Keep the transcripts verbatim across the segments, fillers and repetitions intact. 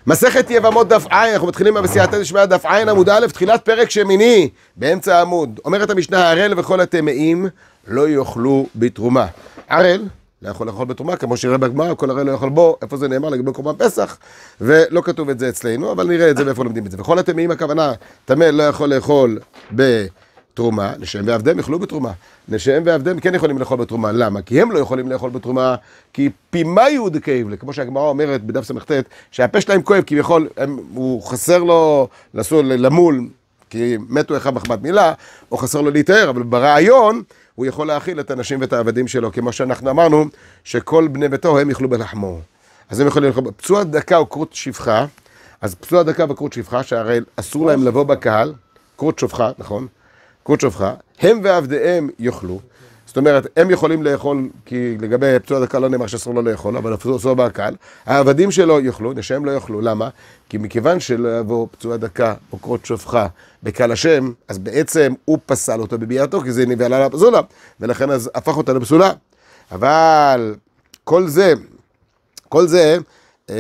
מסכת יבמות דף עין, אנחנו מתחילים בסייעתא דשמיא דף עין עמוד א', תחילת פרק שמיני, באמצע העמוד. אומרת המשנה, ערל וכל הטמאים לא יאכלו בתרומה. ערל לא יכול לאכול בתרומה, כמו שיראה בגמרא, כל ערל לא יכול בו, איפה זה נאמר לגבי קורבן פסח, ולא כתוב את זה אצלנו, אבל נראה את זה ואיפה לומדים את זה. וכל הטמאים הכוונה, טמא לא יכול לאכול בתרומה, נשיהם ועבדיהם יאכלו בתרומה. נשיהם ועבדיהם כן יכולים לאכול בתרומה, למה? כי הם לא יכולים לאכול בתרומה, כי פימה יהוד כאב, כמו שהגמרא אומרת בדף ס"ט, שהפה שלהם כואב, כי יכול, הם, הוא חסר לו לסור למול, כי מתו אחד מחמת מילה, או חסר לו להתאר, אבל ברעיון, הוא יכול להאכיל את הנשים ואת העבדים שלו, כמו שאנחנו אמרנו, שכל בני ביתו הם יאכלו בלחמו. אז הם יכולים לאכול, פצוע דקה או קרות שפחה, אז פצוע דקה וקרות שפחה, שהרי אסור להם לבוא בקהל, קרות שפחה, נכון? קרות שפחה, הם ועבדיהם יאכלו, זאת אומרת, הם יכולים לאכול, כי לגבי פצוע דקה לא נאמר שאסור לו לאכול, אבל אסור בקהל, העבדים שלו יאכלו, נשיהם לא יאכלו, למה? כי מכיוון שלא יבוא פצוע דקה או קרות שפחה בקהל השם, אז בעצם הוא פסל אותו בביאתו, כי זה נבהלה לה פסולה, ולכן אז הפך אותה לפסולה. אבל כל זה, כל זה, אה,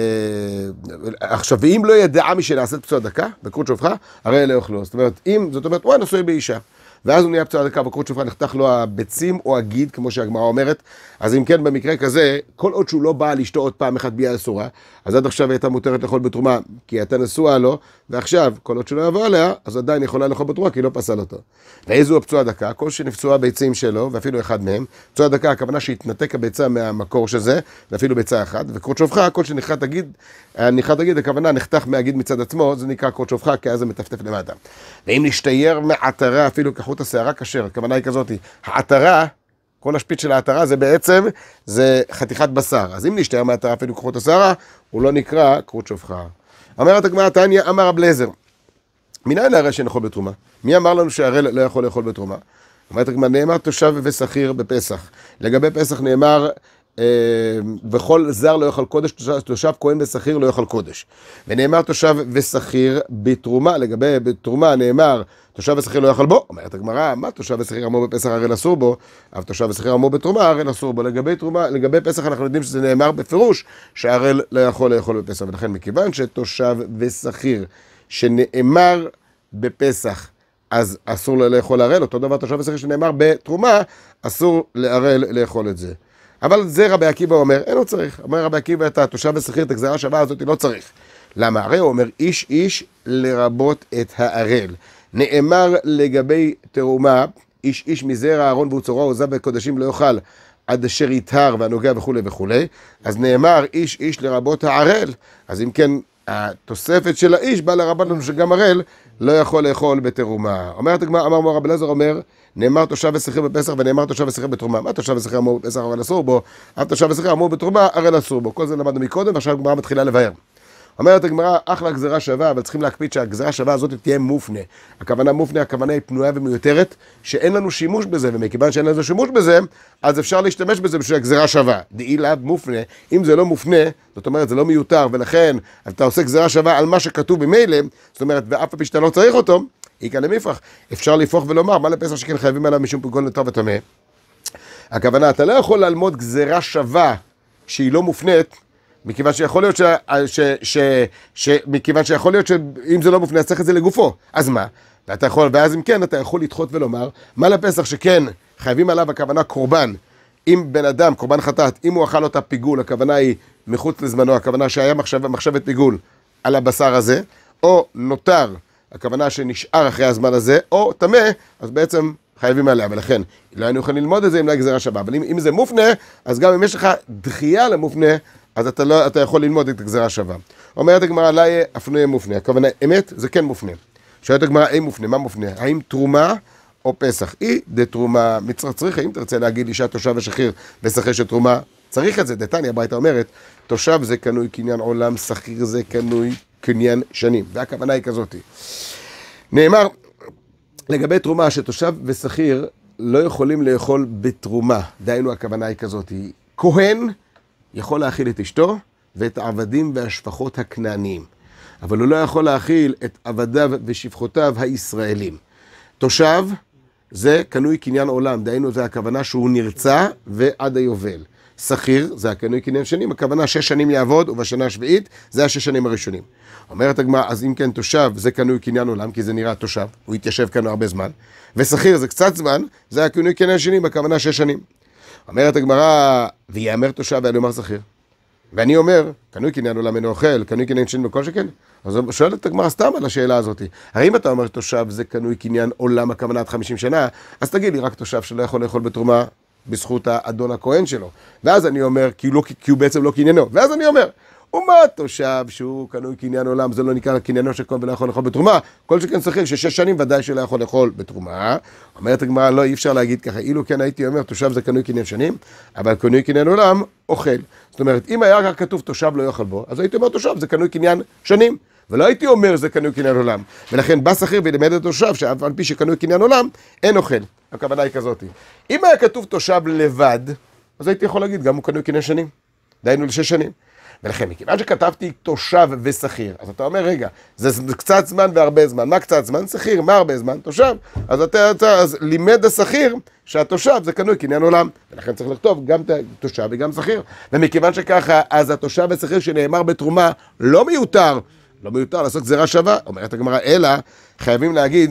עכשיו, ואם לא ידעה מי שנעשית פצוע דקה בקרות שפחה, הרי לא יאכלו. זאת אומרת, אם, זאת אומרת, הוא נשוי באישה. ואז הוא נהיה פצוע דקה בקרות שפחה, נחתך לו הביצים או הגיד, כמו שהגמרא אומרת. אז אם כן, במקרה כזה, כל עוד שהוא לא בא לאשתו עוד פעם אחת ביאה אסורה, אז עד עכשיו הייתה מותרת לאכול בתרומה, כי הייתה נשואה לו, ועכשיו, כל עוד שהוא לא יבוא עליה, אז עדיין יכולה לאכול בתרומה, כי לא פסל אותו. ואיזו הפצוע דקה? כל שנפצוע הביצים שלו, ואפילו אחד מהם, פצוע דקה, הכוונה שהתנתק הביצה מהמקור שזה, ואפילו ביצה אחת, וקרות שפחה, כל שנחת הגיד, נחת הגיד, הכוונה נחתך מהגיד מצד עצמו, זה נקרא קרות שפחה, כי אז זה מטפטף למטה. ואם נשתייר מעטרה, אפילו כחוט השערה כשר, הכוונה היא כזאת, העטרה, כל השפיץ של העטרה זה בעצם, זה חתיכת בשר. אז אם נשתייר מעטרה, אפילו כחוט השערה, הוא לא נקרא קרות שפחה. אומרת הגמרא, תניא, אמר רב אליעזר, מנין הרי שנאכול בתרומה? מי אמר לנו שהערל לא יכול לאכול בתרומה? אומרת הגמרא, נאמר תושב ושכיר בפסח. לגבי פסח נאמר, וכל זר לא יאכל קודש, תושב כהן ושכיר לא יאכל קודש. ונאמר תושב ושכיר בתרומה, לגבי בתרומה נאמר תושב ושכיר לא יאכל בו. אומרת הגמרא, מה תושב ושכיר אמור בפסח ערל אסור בו, אבל תושב ושכיר אמור בתרומה ערל אסור בו. לגבי תרומה, לגבי פסח אנחנו יודעים שזה נאמר בפירוש שערל לא יכול לאכול בפסח, ולכן מכיוון שתושב ושכיר שנאמר בפסח אז אסור לו לאכול ערל, אותו דבר תושב ושכיר שנאמר בתרומה אסור לערל לאכול את זה. אבל זה רבי עקיבא אומר, אין הוא צריך. אומר רבי עקיבא, את התושב ושכיר, את הגזרה השווה הזאת, לא צריך. למה? הרי הוא אומר, איש איש לרבות את הערל. נאמר לגבי תרומה, איש איש מזרע אהרון והוצרו עוזב בקודשים לא יאכל עד אשר יטהר והנוגע וכו' וכו'. אז נאמר איש איש לרבות הערל. אז אם כן, התוספת של האיש בא לרבות לנו שגם ערל לא יכול לאכול בתרומה. אומרת הגמרא, אמר רבי אליעזר אומר, נאמר תושב ושכיר בפסח ונאמר תושב ושכיר בתרומה. מה תושב ושכיר אמור בפסח ערל אסור בו? אף תושב ושכיר אמור בתרומה ערל אסור בו. כל זה למדנו מקודם, ועכשיו הגמרא מתחילה לבאר. אומרת הגמרא, אחלה גזרה שווה, אבל צריכים להקפיד שהגזרה שווה הזאת תהיה מופנה. הכוונה מופנה, הכוונה היא פנויה ומיותרת, שאין לנו שימוש בזה, ומכיוון שאין לנו שימוש בזה, אז אפשר להשתמש בזה בשביל הגזרה שווה. דאי לאו מופנה, אם זה לא מופנה, זאת אומרת, זה לא מיותר, ולכן אתה עושה גזרה שווה על מה שכתוב במילא, זאת אומרת, ואף פעם שאתה לא צריך אותו, איקא למפרח. אפשר להפוך ולומר, מה לפסח שכן חייבים עליו משום פגול נותר וטמא? הכוונה, אתה לא יכול ללמוד גזרה שווה שהיא לא מופנית, מכיוון שיכול להיות ש... ש... ש... ש... מכיוון שיכול להיות שאם זה לא מופנה, אז צריך את זה לגופו. אז מה? ואתה יכול, ואז אם כן, אתה יכול לדחות ולומר, מה לפסח שכן חייבים עליו הכוונה קורבן. אם בן אדם, קורבן חטאת, אם הוא אכל אותה פיגול, הכוונה היא מחוץ לזמנו, הכוונה שהיה מחשב, מחשבת פיגול על הבשר הזה, או נותר, הכוונה שנשאר אחרי הזמן הזה, או טמא, אז בעצם חייבים עליה, ולכן לא היינו יכולים ללמוד את זה אם לא גזרה שווה. אבל אם, אם זה מופנה, אז גם אם יש לך דחייה למופנה, אז אתה, לא, אתה יכול ללמוד את הגזרה שווה. אומרת הגמרא, לא יהיה אפילו יהיה מופנה. הכוונה, אמת, זה כן מופנה. שואלת הגמרא, אין מופנה, מה מופנה? האם תרומה או פסח? אי דתרומה מצרך צריך, אם תרצה להגיד אישה תושב ושכיר ושכיר של תרומה, צריך את זה. דתניא הברייתא אומרת, תושב זה קנוי קניין עולם, שכיר זה קנוי קניין שנים. והכוונה היא כזאת. נאמר, לגבי תרומה שתושב ושכיר לא יכולים לאכול בתרומה. דהיינו הכוונה היא כזאת. כהן יכול להאכיל את אשתו ואת העבדים והשפחות הכנעניים. אבל הוא לא יכול להאכיל את עבדיו ושפחותיו הישראלים. תושב זה קנוי קניין עולם, דהיינו זה הכוונה שהוא נרצה ועד היובל. שכיר, זה הקנוי קניין שנים, הכוונה שש שנים יעבוד, ובשנה השביעית, זה השש שנים הראשונים. אומרת הגמרא, אז אם כן תושב, זה קנוי קניין עולם, כי זה נראה תושב, הוא התיישב כאן הרבה זמן, ושכיר זה קצת זמן, זה הקנוי קניין שנים, הכוונה שש שנים. אומרת הגמרא, ויאמר תושב ואני אומר שכיר. ואני אומר, קנוי קניין עולם אינו אוכל, קנוי קניין שנים בכל שכן. אז שואלת הגמרא סתם על השאלה הזאת. הרי אם אתה אומר תושב זה קנוי קניין עולם הכוונה עד חמישים שנה, אז תגיד לי רק תושב שלא יכול לאכול בתרומה בזכות האדון הכהן שלו. ואז אני אומר, כי הוא, לא, כי הוא בעצם לא קניינו. ואז אני אומר, ומה תושב שהוא קנוי קניין עולם, זה לא נקרא קניינו של כהן ולא יכול לאכול בתרומה, כל שכן שכיר ששש שנים ודאי שלא יכול לאכול בתרומה. אומרת הגמרא, לא, אי אפשר להגיד ככה, אילו כן הייתי אומר, תושב זה קנוי קניין שנים, אבל קנוי קניין עולם, אוכל. זאת אומרת, אם היה רק כתוב תושב לא יאכל בו, אז הייתי אומר תושב זה קנוי קניין שנים, ולא הייתי אומר זה קנוי קניין עולם. ולכן בא שכיר ולימד את תושב, שאף על פי שקנוי קניין עולם, אין אוכל. הכוונה היא כזאת. אם היה כתוב תושב לבד, אז הייתי יכול להגיד, גם הוא קנוי קניין שנים. דהיינו לשש שנים. ולכן, מכיוון שכתבתי תושב ושכיר, אז אתה אומר, רגע, זה קצת זמן והרבה זמן. מה קצת זמן? שכיר. מה הרבה זמן? תושב. אז אתה, אתה אז לימד השכיר שהתושב זה קנוי קניין עולם. ולכן צריך לכתוב גם תושב וגם שכיר. ומכיוון שככה, אז התושב ושכיר שנאמר בתרומה לא מיותר, לא מיותר לעשות גזירה שווה. אומרת הגמרא, אלא חייבים להגיד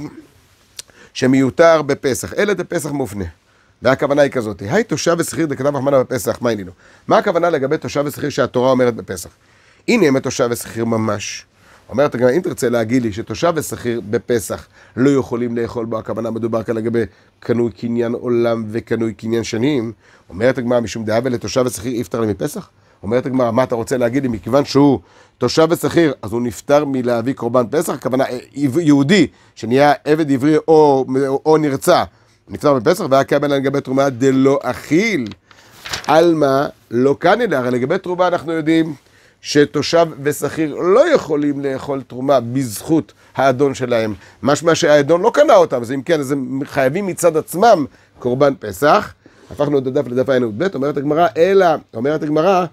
שמיותר בפסח. אלא בפסח מופנה. והכוונה היא כזאת, היי תושב ושכיר דכתב רחמנא בפסח, מה ענינו? מה הכוונה לגבי תושב ושכיר שהתורה אומרת בפסח? הנה הם תושב ושכיר ממש. אומרת הגמרא, אם תרצה להגיד לי שתושב ושכיר בפסח לא יכולים לאכול בו, הכוונה מדובר כאן לגבי קנוי קניין עולם וקנוי קניין שנים, אומרת הגמרא משום דאבה לתושב ושכיר יפטר לי מפסח? אומרת הגמרא, מה אתה רוצה להגיד לי? מכיוון שהוא תושב ושכיר, אז הוא נפטר מלהביא קורבן פסח, הכוונה יהודי שנהיה עבד עברי או, או נרצע, נפטר בפסח, והיה קבל לגבי תרומה דלא אכיל. אלמה לא קנה, הרי לגבי תרומה אנחנו יודעים שתושב ושכיר לא יכולים לאכול תרומה בזכות האדון שלהם. משמע שהאדון לא קנה אותם, אז אם כן, אז הם חייבים מצד עצמם קורבן פסח. הפכנו את הדף לדף עין ב', אומרת הגמרא, אלא, אומרת הגמרא,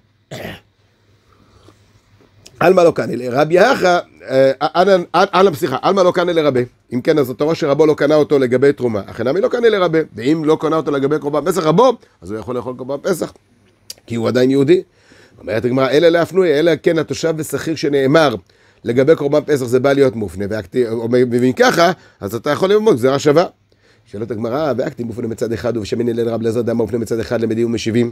אלמה לא קנה לרבי אחא, אלמה פסיכה, אלמה לא קנה לרבי. אם כן, אז אתה רואה שרבו לא קנה אותו לגבי תרומה, אכן מי לא קנה לרבי, ואם לא קנה אותו לגבי קורבן פסח רבו, אז הוא יכול לאכול קורבן פסח, כי הוא עדיין יהודי. אומרת הגמרא, אלא להפנוי, אלא כן התושב ושכיר שנאמר לגבי קורבן פסח זה בא להיות מופנה, ואם ככה, אז אתה יכול ללמוד גזירה שווה. שאלות הגמרא, ואקתי מופנה מצד אחד, ובשמין אליל רב אליעזר דמה מופנה מצד אחד למדים ומשיבים.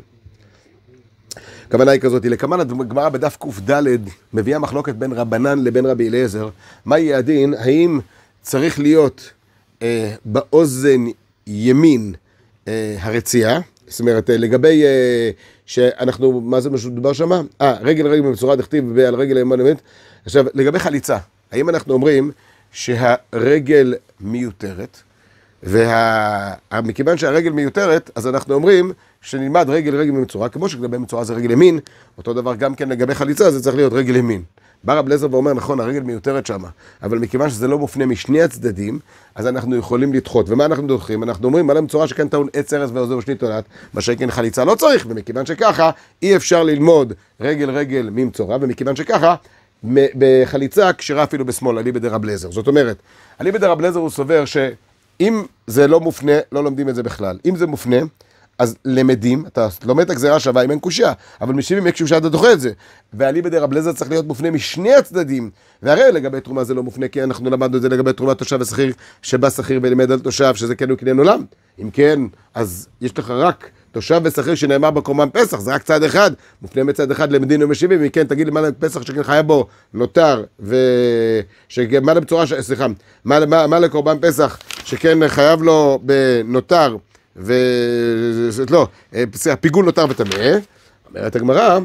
הכוונה היא כזאת, לכמן הגמרא בדף קד מביאה מחלוקת בין רבנן לבין רבי אליעזר. מה יהיה הדין? האם צריך להיות אה, באוזן ימין אה, הרצייה? זאת אומרת, לגבי אה, שאנחנו, מה זה משהו דבר שמה? אה, רגל רגל במצורה דכתיב על רגל ימין אמת. עכשיו, לגבי חליצה, האם אנחנו אומרים שהרגל מיותרת? ומכיוון שהרגל מיותרת, אז אנחנו אומרים שנלמד רגל רגל במצורה, כמו שלגבי מצורה זה רגל ימין, אותו דבר גם כן לגבי חליצה, זה צריך להיות רגל ימין. בא רב אליעזר ואומר, נכון, הרגל מיותרת שמה, אבל מכיוון שזה לא מופנה משני הצדדים, אז אנחנו יכולים לדחות. ומה אנחנו דוחים? אנחנו אומרים, על המצורה שכן טעון עץ ארז ועוזר ושנית תולעת, מה שכן חליצה לא צריך, ומכיוון שככה, אי אפשר ללמוד רגל רגל ממצורה, ומכיוון שככה, בחליצה כשרה אפילו בשמאל, אליבא דרב אליעזר. זאת אומרת, אליבא דרב אליעזר הוא סובר שאם זה לא מופנה, לא לומדים את זה בכלל. אם זה מופנה, אז למדים, אתה לומד את הגזירה שווה אם אין קושיה, אבל משיבים איך קושיה אתה דוחה את זה. ואליבא דרב אליעזר צריך להיות מופנה משני הצדדים. והרי לגבי תרומה זה לא מופנה, כי אנחנו למדנו את זה לגבי תרומת תושב ושכיר, שבא שכיר ולימד על תושב, שזה כן הוא קניין עולם. אם כן, אז יש לך רק תושב ושכיר שנאמר בקורבן פסח, זה רק צד אחד, מופנה מצד אחד למדין ומשיבים, אם כן, תגיד לי מה לפסח שכן חיה בו נותר, ומה למצורה, סליחה, מה, מה, מה לקורבן פסח שכן חייב לו בנותר, ו... לא, פיגול נותר וטמא. אומרת הגמרא,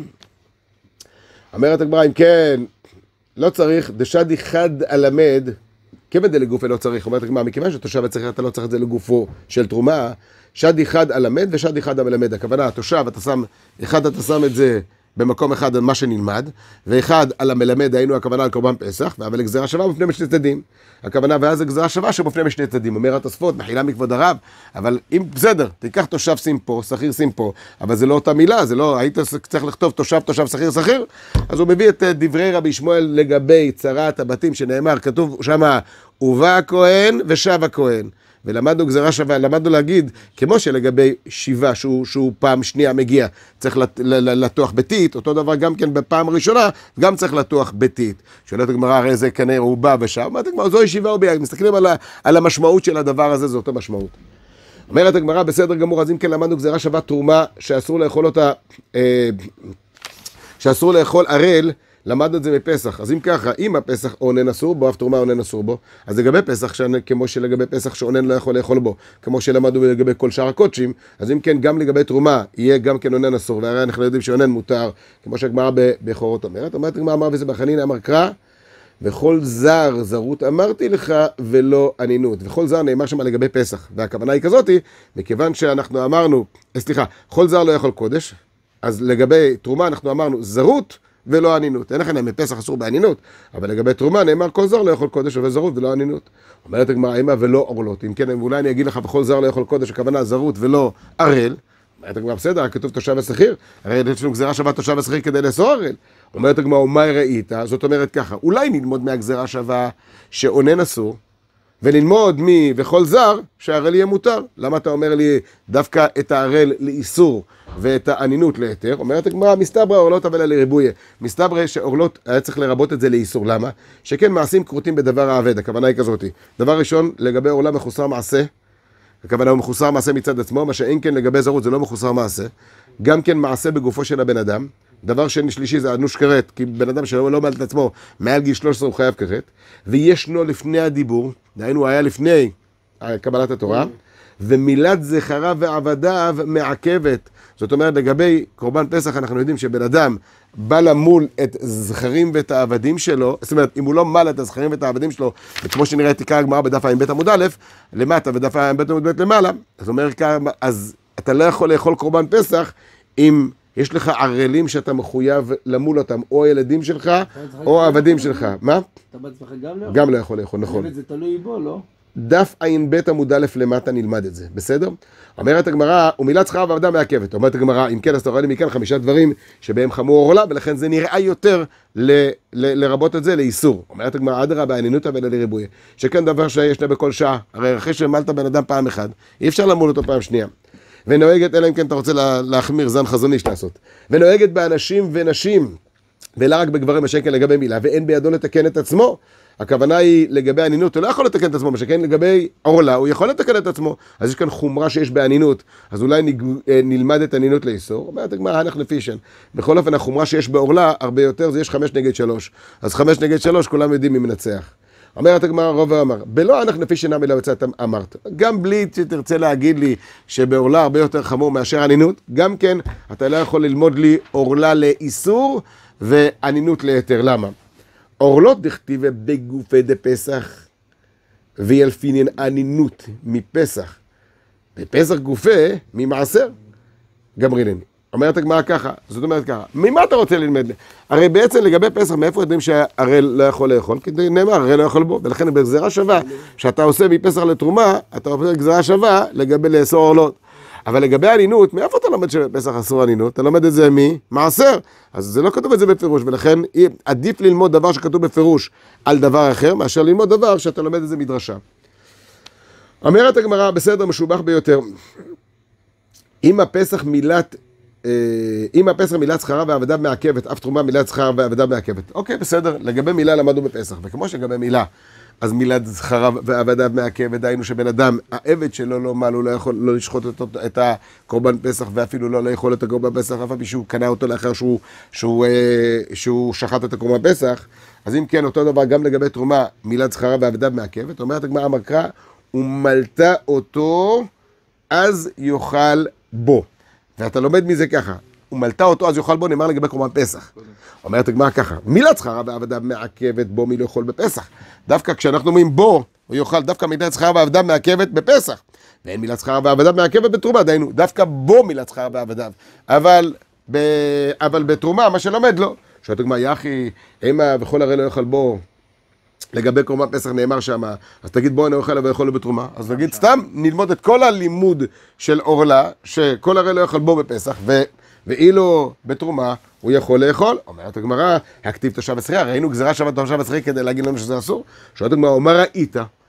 אומרת הגמרא, אם כן, לא צריך, דשדי חד הלמד, כיוון דלגופו לא צריך, אומרת הגמרא, מכיוון שתושב וצריך, אתה לא צריך את זה לגופו של תרומה, שד אחד הלמד ושד אחד המלמד. הכוונה, התושב, אתה שם, אחד אתה שם את זה במקום אחד על מה שנלמד, ואחד על המלמד, היינו הכוונה על קורבן פסח, אבל גזירה שווה מופנה משני צדדים. הכוונה, ואז גזירה שווה שמופנה משני צדדים. אומר התוספות, מחילה מכבוד הרב, אבל אם בסדר, תיקח תושב שים פה, שכיר שים פה, אבל זה לא אותה מילה, זה לא, היית צריך לכתוב תושב, תושב, שכיר, שכיר, אז הוא מביא את דברי רבי שמואל לגבי צרת הבתים שנאמר, כתוב שמה, ובא הכהן ושב הכהן. ולמדנו גזרה שווה, למדנו להגיד, כמו שלגבי שיבה, שהוא, שהוא פעם שנייה מגיע, צריך לטוח ביתית, אותו דבר גם כן בפעם הראשונה, גם צריך לטוח ביתית. שואלת הגמרא, הרי זה כנראה הוא בא ושם, אומרת הגמרא, זו ישיבה או ביד, מסתכלים על, ה, על המשמעות של הדבר הזה, זו אותו משמעות. אומרת הגמרא, בסדר גמור, אז אם כן למדנו גזרה שווה תרומה, שאסור לאכול אותה, אה, שאסור לאכול ערל, למדנו את זה מפסח. אז אם ככה, אם הפסח אונן אסור בו, אף תרומה אונן אסור בו, אז לגבי פסח, כמו שלגבי פסח שאונן לא יכול לאכול בו, כמו שלמדנו לגבי כל שאר הקודשים, אז אם כן, גם לגבי תרומה, יהיה גם כן אונן אסור, והרי אנחנו יודעים שאונן מותר, כמו שהגמרא בכורות אומרת. אומרת הגמרא, אמר וזה בחנין, אמר קרא, וכל זר זרות אמרתי לך ולא ענינות. וכל זר נאמר שם לגבי פסח, והכוונה היא כזאתי, מכיוון שאנחנו אמרנו, סליחה, כל זר לא יכול קודש, אז לגבי תרומה אנחנו אמרנו זרות ולא ענינות. אין לכם, מפסח אסור בענינות, אבל לגבי תרומה נאמר כל זר לא יכול קודש וזרות ולא ענינות. אומרת הגמרא, אימה ולא עורלות. אם כן, אולי אני אגיד לך, וכל זר לא יכול קודש, הכוונה זרות ולא ערל. אומרת הגמרא, בסדר, כתוב תושב ושכיר, הרי יש לנו גזירה שווה תושב ושכיר כדי לאסור ערל. אומרת הגמרא, ומה ראית? זאת אומרת ככה, אולי נלמוד מהגזירה שווה שאונן אסור, וללמוד מי וכל זר שהערל יהיה מותר. למה אתה אומר לי דווקא את הערל לאיסור ואת הענינות ליתר? אומרת הגמרא, מסתברא אורלות אבל לריבויה. מסתברא שאורלות היה צריך לרבות את זה לאיסור. למה? שכן מעשים כרותים בדבר העבד, הכוונה היא כזאת. דבר ראשון, לגבי עורלה מחוסר מעשה, הכוונה הוא מחוסר מעשה מצד עצמו, מה שאין כן לגבי זרות זה לא מחוסר מעשה. גם כן מעשה בגופו של הבן אדם. דבר שני שלישי זה אנוש כרת, כי בן אדם שלא לא מעל את עצמו, מעל גיל שלוש עשרה הוא חייב כרת, וישנו לפני הדיבור, דהיינו היה לפני קבלת התורה, ומילת זכרה ועבדיו מעכבת. זאת אומרת, לגבי קורבן פסח אנחנו יודעים שבן אדם בא למול את זכרים ואת העבדים שלו, זאת אומרת, אם הוא לא מל את הזכרים ואת העבדים שלו, וכמו שנראה את עיקר הגמרא בדף ע"ב עמוד א', למטה ודף ע"ב עמוד ב' למעלה, אז אומר, אז אתה לא יכול לאכול קורבן פסח אם יש לך ערלים שאתה מחויב למול אותם, או הילדים שלך, או העבדים שלך. מה? אתה בעצמך גם לא? גם לא יכול לאכול, נכון. זה תלוי בו, לא? דף ע"ב עמוד א' למטה נלמד את זה, בסדר? אומרת הגמרא, ומילת שכר ועבדה מעכבת. אומרת הגמרא, אם כן, אז אתה רואה לי מכאן חמישה דברים שבהם חמור עורלה, ולכן זה נראה יותר ל- ל- לרבות את זה לאיסור. אומרת הגמרא, אדרבה בענינותא ולא לריבויה. שכן דבר שיש לה בכל שעה, הרי אחרי שמלת בן אדם פעם אחת, אי אפשר למול אותו פעם שנייה. ונוהגת, אלא אם כן אתה רוצה לה, להחמיר זן חזון איש לעשות. ונוהגת באנשים ונשים, ולא רק בגברים השקל לגבי מילה, ואין בידו לתקן את עצמו. הכוונה היא לגבי ענינות, הוא לא יכול לתקן את עצמו, מה שכן לגבי עורלה, הוא יכול לתקן את עצמו. אז יש כאן חומרה שיש בענינות, אז אולי נג... נלמד את ענינות לאיסור. אומרת הגמרא, אנחנו פישן. בכל אופן, החומרה שיש בעורלה, הרבה יותר, זה יש חמש נגד שלוש. אז חמש נגד שלוש, כולם יודעים מי מנצח. אומרת הגמרא, רוב ואמר, בלא אנחנו פישן נמי לא יצאת אמרת. גם בלי שתרצה להגיד לי שבעורלה הרבה יותר חמור מאשר ענינות, גם כן, אתה לא יכול ללמוד לי עורלה לאיסור וענינות ליתר. למה? עורלות דכתיבה בגופי דפסח וילפינין ענינות מפסח בפסח גופי ממעשר גמרינני. אומרת הגמרא ככה, זאת אומרת ככה, ממה אתה רוצה ללמד לי? הרי בעצם לגבי פסח, מאיפה יודעים שהערל לא יכול לאכול? כי נאמר, הערל לא יכול בו, ולכן בגזירה שווה, שאתה עושה מפסח לתרומה, אתה עושה גזירה שווה לגבי לאסור עורלות. אבל לגבי ענינות, מאיפה אתה לומד שבפסח אסור ענינות? אתה לומד את זה ממעשר. אז זה לא כתוב את זה בפירוש, ולכן עדיף ללמוד דבר שכתוב בפירוש על דבר אחר, מאשר ללמוד דבר שאתה לומד את זה מדרשה. אומרת הגמרא, בסדר, משובח ביותר. אם הפסח מילת, אם הפסח מילת שכרה ועבדיו מעכבת, אף תרומה מילת שכרה ועבדיו מעכבת. אוקיי, בסדר, לגבי מילה למדנו בפסח, וכמו שגבי מילה, אז מילת זכרה ועבדיו מעכבת, דהיינו שבן אדם, העבד שלו לא מל, הוא לא יכול לא לשחוט את, את הקורבן פסח, ואפילו לא לאכול את הקורבן פסח, אף שהוא קנה אותו לאחר שהוא, שהוא, שהוא, שהוא שחט את הקורבן פסח. אז אם כן, אותו דבר גם לגבי תרומה, מילת זכרה ועבדיו מעכבת. אומרת הגמרא המקרא, ומלתה אותו, אז יאכל בו. ואתה לומד מזה ככה, ומלתה אותו, אז יאכל בו, נאמר לגבי קורבן פסח. אומרת הגמרא ככה, מילת שכרה ועבדיו מעכבת בו, מי לא יכול בפסח. דווקא כשאנחנו אומרים בו, הוא יאכל דווקא מילת שכרה ועבדיו מעכבת בפסח. ואין מילת שכרה ועבדיו מעכבת בתרומה, דהיינו, דווקא בו מילת שכרה ועבדיו. אבל, ב... אבל בתרומה, מה שלומד לא. שואלת הגמרא, יחי, אימה וכל הרי לא יאכל בו. לגבי קורבן פסח נאמר שם, אז תגיד בוא אני אוכל ויאכל לו בתרומה. אז נגיד סתם נלמוד את כל הלימוד של עורלה, שכל הרי לא יאכל בו בפסח, ו... ואילו בתרומה הוא יכול לאכול. אומרת הגמרא, הכתיב תושב ושכיר, ראינו גזירה שווה תושב ושכיר כדי להגיד לנו שזה אסור. שואלת הגמרא, מה ראית?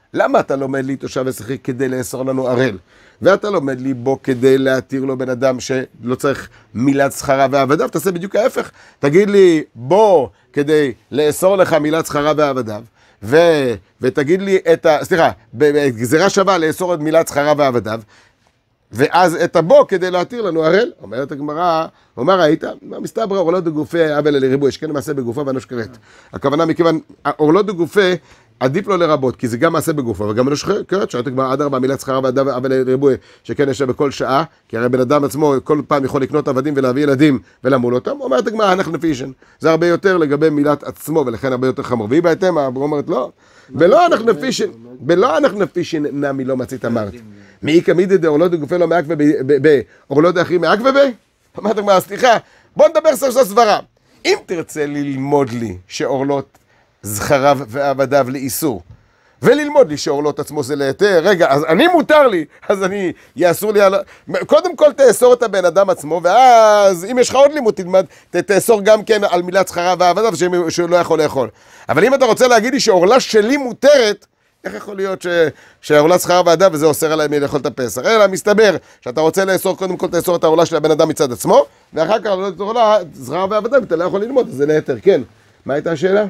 למה אתה לומד לי תושב ושכיר כדי לאסור לנו ערל? ואתה לומד לי בו כדי להתיר לו בן אדם שלא צריך מילת שכרה ועבדיו, תעשה בדיוק ההפך. תגיד לי בוא כדי לאסור לך מילת שכרה ועבדיו, ו... ותגיד לי את ה... סליחה, בגזירה שווה לאסור את מילת שכרה ועבדיו, ואז את הבו כדי להתיר לנו ערל. אומרת הגמרא, אומר ראית, מסתבר אורלות דגופה אבל לריבוי, שכן מעשה בגופה ואנוש כרת. הכוונה מכיוון, אורלות דגופה עדיף לו לרבות, כי זה גם מעשה בגופה וגם אנוש כרת, שאתה כבר עד ארבע מילת שכרה ועבדיו אבל לריבוי, שכן יש בכל שעה, כי הרי בן אדם עצמו כל פעם יכול לקנות עבדים ולהביא ילדים ולמול אותם. אומרת הגמרא, אנחנו נפישן. זה הרבה יותר לגבי מילת עצמו, ולכן הרבה יותר חמור. והיא בהתאם, אומרת לא, ולא אנחנו נפישן, ולא אנחנו נפישן נמי לא מצית אמרת. מי כמידי דאורלות דגופה לא מעכבה באורלות האחרים מעכבה ב? אומרת הגמרא, סליחה, בוא נדבר סוף סוף סברה. אם תרצה ללמוד לי שאורלות זכריו ועבדיו לאיסור, וללמוד לי שאורלות עצמו זה להיתר, רגע, אז אני מותר לי, אז אני, יאסור לי על... קודם כל תאסור את הבן אדם עצמו, ואז אם יש לך עוד לימוד, תלמד, תאסור גם כן על מילת זכריו ועבדיו, שהוא לא יכול לאכול. אבל אם אתה רוצה להגיד לי שאורלה שלי מותרת, איך יכול להיות שהאורלה שכרה ועבדיו וזה אוסר עליהם לאכול את הפסח? אלא מסתבר שאתה רוצה לאסור, קודם כל תאסור את האורלה של הבן אדם מצד עצמו, ואחר כך האורלה שכרה ועבדיו, אתה לא יכול ללמוד, אז זה להיתר, כן. מה הייתה השאלה?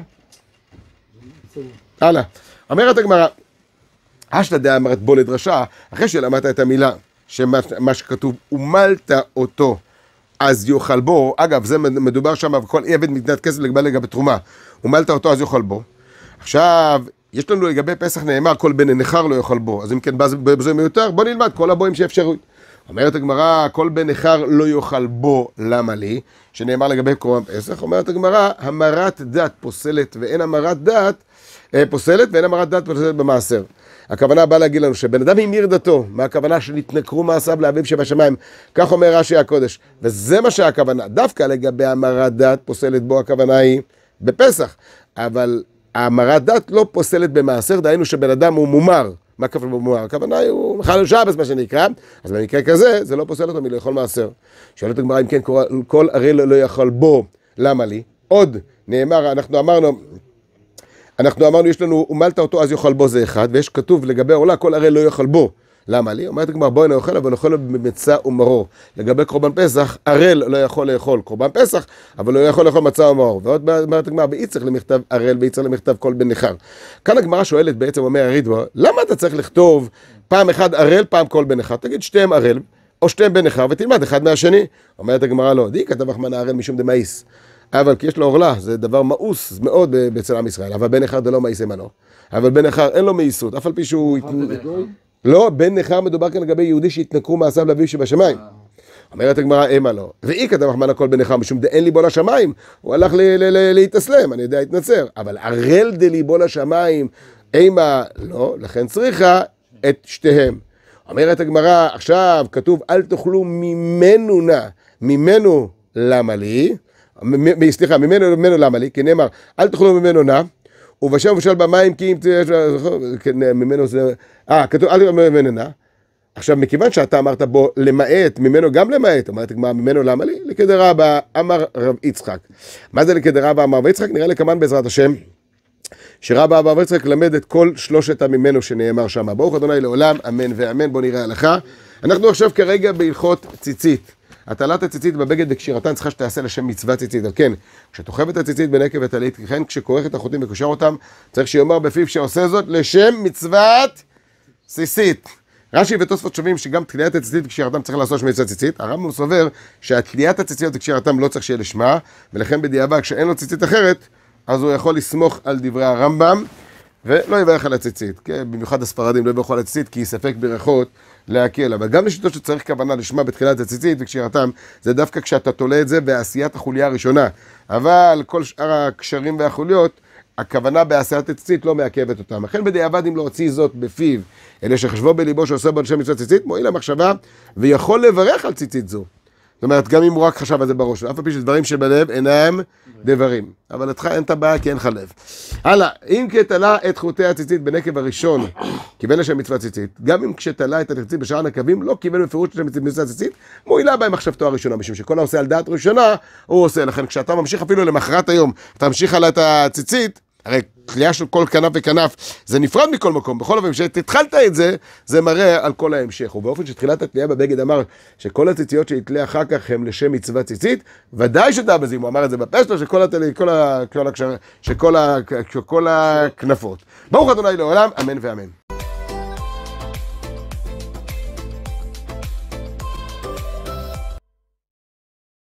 הלאה. אומרת הגמרא, אשתא דאמרת בו לדרשה, אחרי שלמדת את המילה, שמה שכתוב, ומלת אותו, אז יאכל בו, אגב, זה מדובר שם, וכל עבד מדינת כסף לגבי לגבי תרומה, ומלת אותו, אז יאכל בו. עכשיו, יש לנו לגבי פסח נאמר, כל בן נחר לא יאכל בו, אז אם כן בזה מיותר, בוא נלמד כל הבואים שאפשרו. אומרת הגמרא, כל בן נחר לא יאכל בו, למה לי? שנאמר לגבי קורבן פסח, אומרת הגמרא, המרת דת פוסלת ואין המרת דת, פוסלת ואין המרת דת פוסלת במעשר. הכוונה באה להגיד לנו שבן אדם המיר דתו, מה הכוונה שנתנכרו מעשיו לאביו שבשמיים, כך אומר רש"י הקודש, וזה מה שהכוונה, דווקא לגבי המרת דת פוסלת בו, הכוונה היא בפסח, אבל המרת דת לא פוסלת במעשר, דהיינו שבן אדם הוא מומר. מה כפל במומר? הכוונה היא, הוא מחלל שבס מה שנקרא, אז במקרה כזה, זה לא פוסל אותו מלאכול מעשר. שואלת הגמרא, אם כן, כל ערל לא יכול בו, למה לי? עוד נאמר, אנחנו אמרנו, אנחנו אמרנו, יש לנו, ומלת אותו אז יאכל בו זה אחד, ויש כתוב לגבי עורלה, כל ערל לא יאכל בו. למה לי? אומרת הגמרא, בואי נאכל, אבל נאכל במצה ומרור. לגבי קורבן פסח, ערל לא יכול לאכול קורבן פסח, אבל לא יכול לאכול מצה ומרור. ועוד אומרת הגמרא, ואי צריך למכתב ערל, ואי צריך למכתב כל בן נחר. כאן הגמרא שואלת בעצם, אומר הרידב"א, למה אתה צריך לכתוב פעם אחד ערל, פעם כל בן נחר? תגיד שתיהם ערל, או שתיהם בן נחר, ותלמד אחד מהשני. אומרת הגמרא, לא, די כתב אחמן הערל משום דמאיס. אבל כי יש לו עורלה, זה דבר מאוס מאוד אצל עם ישראל, אבל בן נחר זה לא מאיס אמנו. אבל בן נחר אין לו מאיסות, אף על פי שהוא... לא, בן נחר מדובר כאן לגבי יהודי שהתנכרו מעשיו לאביו שבשמיים. אומרת הגמרא, אימה לא. ואי כתב אחמן הכל בן נחר, משום דאין ליבו לשמיים, הוא הלך להתאסלם, אני יודע, התנצר. אבל ערל דליבו לשמיים, אימה לא, לכן צריכה את שתיהם. אומרת הגמרא, עכשיו כתוב, אל תאכלו ממנו נא, ממנו למה לי, סליחה, ממנו, ממנו למה לי, כי נאמר, אל תאכלו ממנו נא, ובשם ובשל במים כי אם תהיה, ממנו זה, אה, כתוב, אל תאכלו ממנו נא. עכשיו, מכיוון שאתה אמרת בו למעט, ממנו גם למעט, אמרת, ממנו למה לי? לכדרבא אמר רב יצחק. מה זה לכדרבא אמר רב יצחק? נראה לי כמובן בעזרת השם, שרבא רב יצחק למד את כל שלושת הממנו שנאמר שם. ברוך ה' לעולם, אמן ואמן. בוא נראה הלכה. אנחנו עכשיו כרגע בהלכות ציצית. הטלת הציצית בבגד וקשירתן צריכה שתעשה לשם מצווה ציצית. על כן, כשתוחב את הציצית בנקב וטלית, כן, כשכורך את החוטים וקושר אותם, צריך שיאמר בפיו שעושה זאת לשם מצוות ציצית. רש"י ותוספות שווים שגם תליית הציצית וקשירתם צריך לעשות שמצוות ציצית. הרמב"ם סובר שהתליית הציצית וקשירתם לא צריך שיהיה לשמה, ולכן בדיעבד כשאין לו ציצית אחרת, אז הוא יכול לסמוך על דברי הרמב"ם, ולא יברך על הציצית. כן? במיוחד הספרדים לא יברכו על הציצית, כי ספק ברכות להקל. אבל גם לשיטות שצריך כוונה לשמה בתחילת הציצית וקשירתם, זה דווקא כשאתה תולה את זה בעשיית החוליה הראשונה. אבל כל שאר הקשרים והחוליות, הכוונה בעשיית הציצית לא מעכבת אותם. לכן בדיעבד אם לא הוציא זאת בפיו, אלה שחשבו בליבו שעושה בו לשם מצוות ציצית, מועיל למחשבה ויכול לברך על ציצית זו. זאת אומרת, גם אם הוא רק חשב על זה בראש, אף על פי שדברים שבלב אינם דברים. אבל לך אין את הבעיה כי אין לך לב. הלאה, אם כתלה את חוטי הציצית בנקב הראשון, כיוון לשם מצוות ציצית, גם אם כשתלה את הציצית בשאר הנקבים, לא כיוון בפירוש לשם מצוות ציצית, מועילה בהם מחשבתו הראשונה, משום שכל העושה על דעת ראשונה, הוא עושה. לכן כשאתה ממשיך אפילו למחרת היום, אתה ממשיך על את הציצית, הרי תלייה של כל כנף וכנף זה נפרד מכל מקום. בכל אופן, כשהתחלת את זה, זה מראה על כל ההמשך. ובאופן שתחילת התלייה בבגד אמר שכל הציציות שהתליה אחר כך הם לשם מצוות ציצית, ודאי שדע בזה, הוא אמר את זה בפה שלו, שכל, התל... כל ה... כל, ה... שכל, ה... כל הכנפות. ברוך ה' לעולם, אמן ואמן.